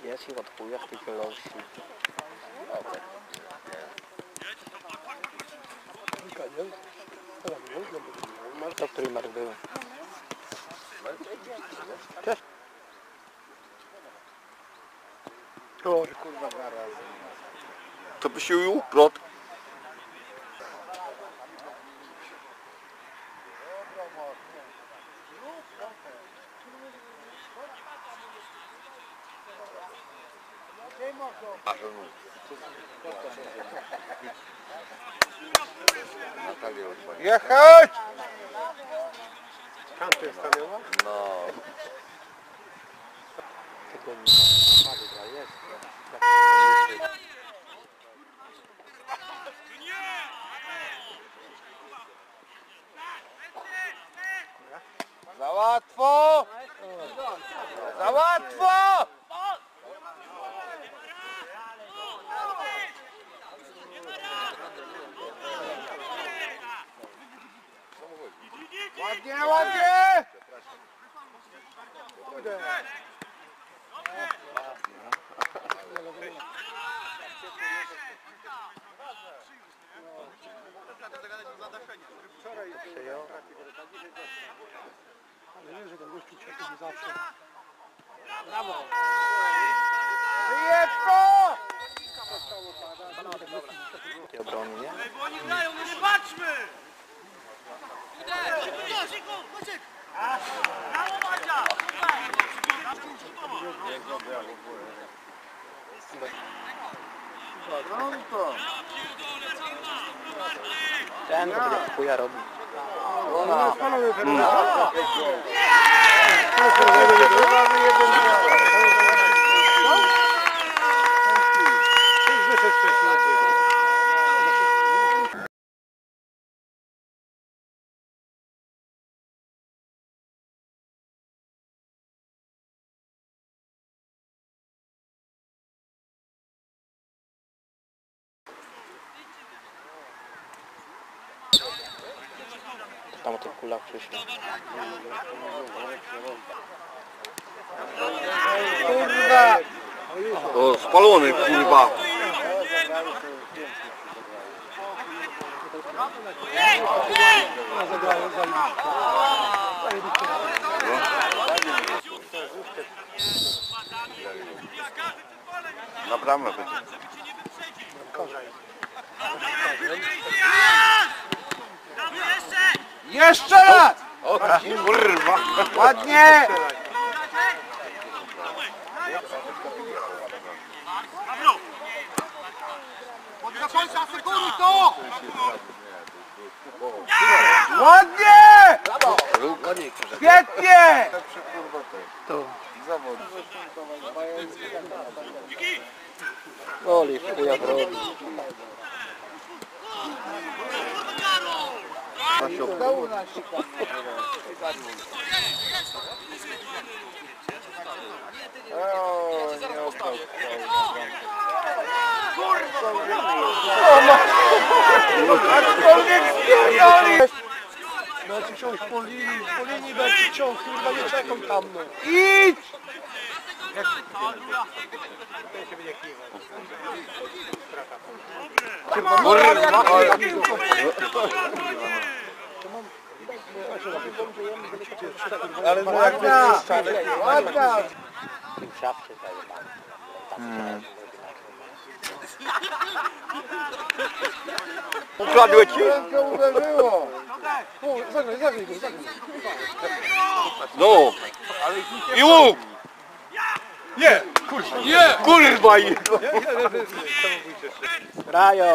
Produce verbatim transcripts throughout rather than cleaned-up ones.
Jest i od chuja w tej losi. To który Mark był? Cześć. Kurwa, dwa razy. To by się i uplot. Jechać! Kampy stanęła? No. Tego nie ma. Dobra, jest. Za łatwo! Za łatwo! Ładnie, ładnie! Kurde. Przyjął. Ale nie, że ten gościu czeka zawsze. Brawo! Wyjedźko! Tej obrony, nie? Oni grają, no nie patrzmy! Brawo, Madzia! Pronto! Ten to będzie chuja robi. No, panowie, Tam o tych kulach przyszło. kurwa! O, spalony, kurwa. Na bramę będzie. Jeszcze raz! O, kurwa. Ładnie! Do końca sekundy to! Ładnie! Świetnie! To. Zawód. Oli, chuja robi. O, nie opał. Aczkolwiek spierdoli! Będę ciąć po linii, po linii będę ciąć, kurwa nie czekam tam, no. Idź! Ale ładna! Ładna! Tym szafcie zajebany. Hmm. Ukradłeś ci? Rękę uderzyło! Zagraj, zagraj go, zagraj. No. I łuk! Nie! Kurwa! Nie! Kurwa! i- Rajo!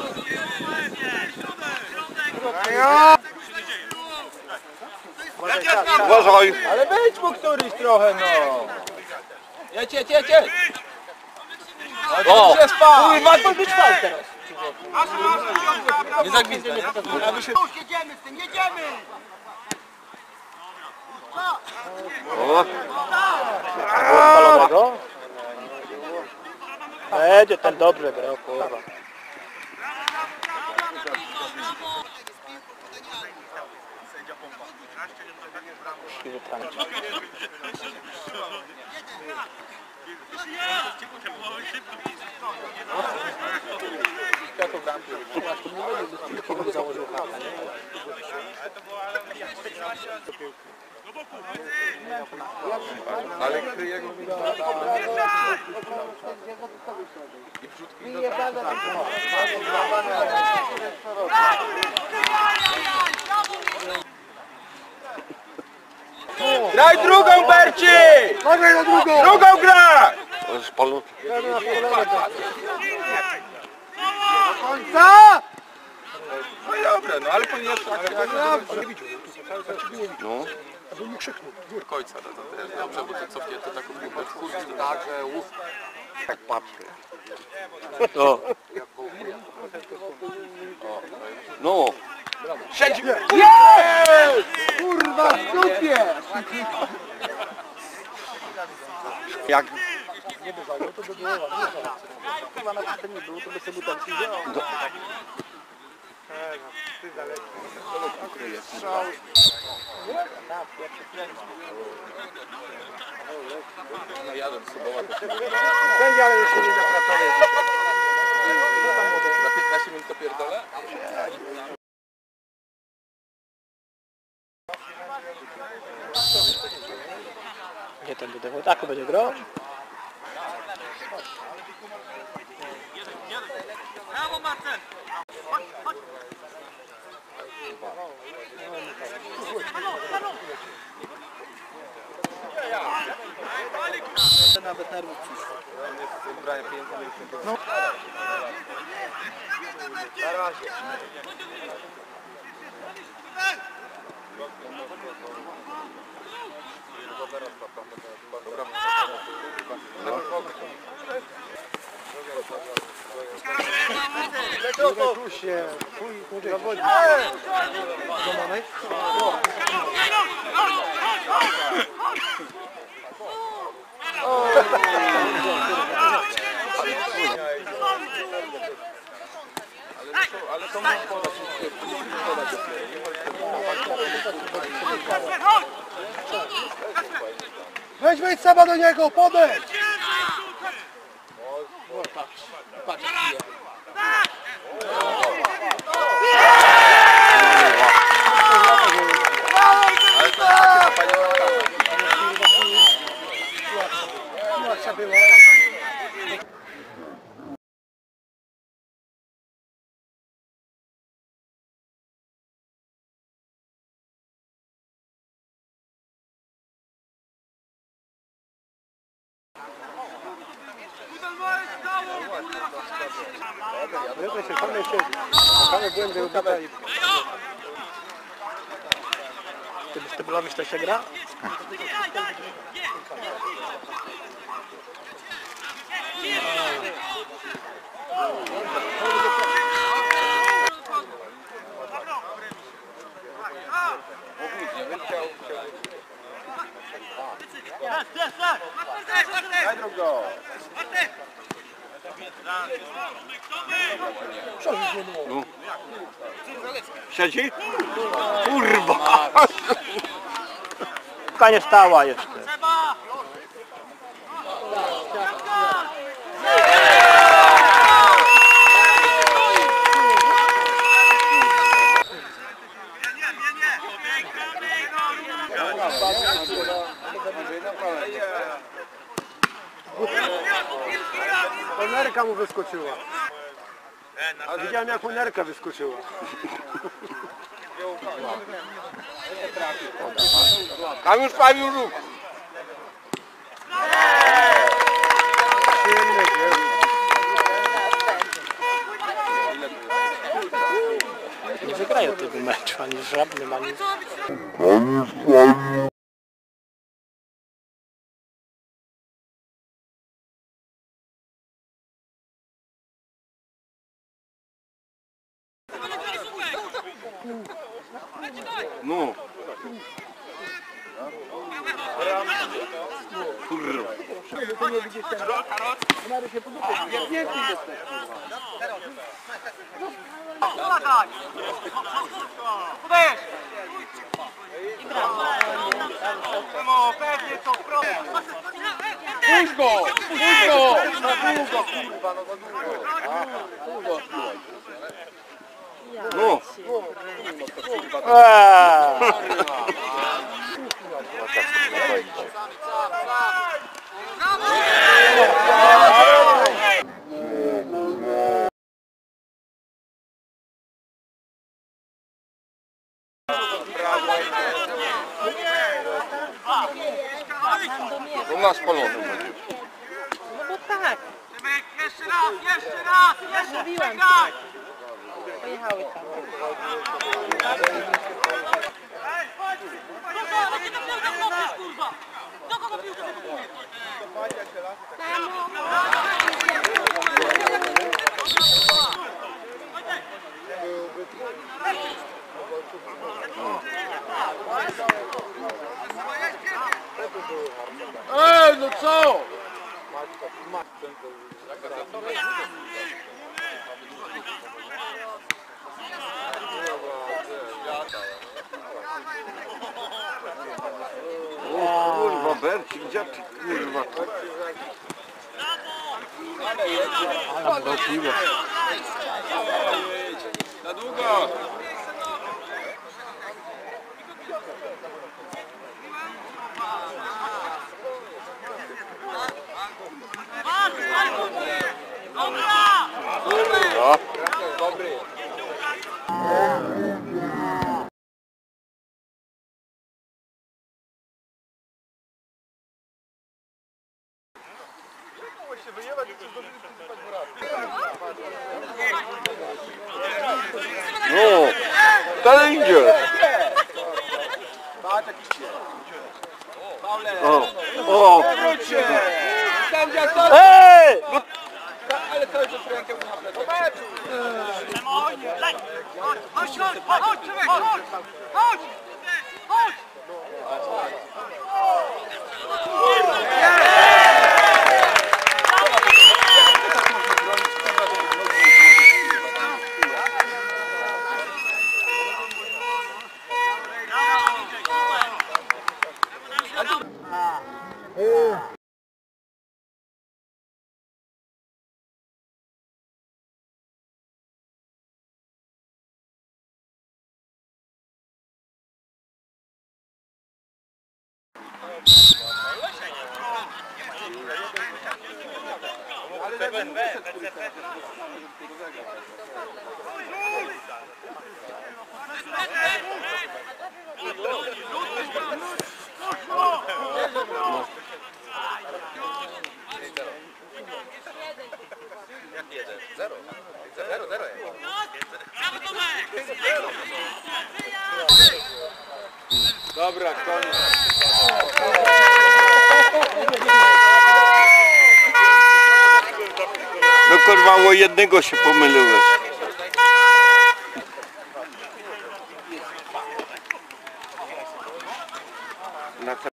Uważaj! Ale wejdź mu któryś trochę, no! Jedź, jedź, jedź, jedź! O! Gdzie spał? Kurwa, to być fał teraz! Nie zagwizdaj, nie? Jedziemy z tym, jedziemy! O! Spalonego? Będzie ten dobrze grał, kurwa. Siwy tranek. Założył chatę, nie? Ale kryje go Graj drugą, Berci! Dawaj na drugą! Drugą gra! spalno. Do końca! No i dobra, no ale powinien Nie widział, cały czas ciebie nie widział. No, A bym mu krzyknął. do końca, no to też dobrze, bo to cofnięte taką piłkę wkurzył tak, że łów. Tak patrzy. O. No. Siedzi! Kurwa, w dupie! Jak? Nie by zagrał, to by było ładnie. Chyba na tym nie było, to by sobie butelki wziął. Ty dalej. Strzał. No jadę do Subowa. Będzie, ale jeszcze nie zapracował. Za piętnaście minut to pierdolę? Nie ten do tak będzie grał? Brawo, Marcel! Chodź, chodź! Nawet nerwów przyszło. No. Na razie. Tu się, twój zawodnik. Domanek? Ale to mam podać. Weź, wejdź sama do niego, podejdź! Ale to takie zapalone. Młodsza była. Ja to się same siedzi. Same byłem, że ukata i... Ty byś Tybulowi to się gra? Daj drugą. No. Siedzi? Kurwa! Piłka nie stała jeszcze. Nerka mu wyskoczyła. A widziałem, jak mu nerka wyskoczyła. Tam już prawił ruch. Przyjemny, Nie wygrają tego meczu, ani żadnym, ani... No. Kurwa. Pomagaj! Podejdź! Puść go! Puść go! Za długo, kurwa, no za długo. No. Eee. No na spalonym będzie. No bo tak, Jeszcze raz, jeszcze raz, jeszcze mówiłam ci. raz! Pojechały tam. Kurwa, ty to piłkę wnopisz, kurwa! Do kogo piłkę wypłynie? Ej, no co? O kurwa, Bercik, gdzie ty kurwa? Na długo! Dobra! Dobry. No, to idzie. O, o. Ej! Ale cały czas rękę mu na plecy. Chodź, chodź, chodź, chodź, człowiek, chodź! Chodź! Chodź! Dobra, koniec. No kurwa, o jednego się pomyliłeś. Na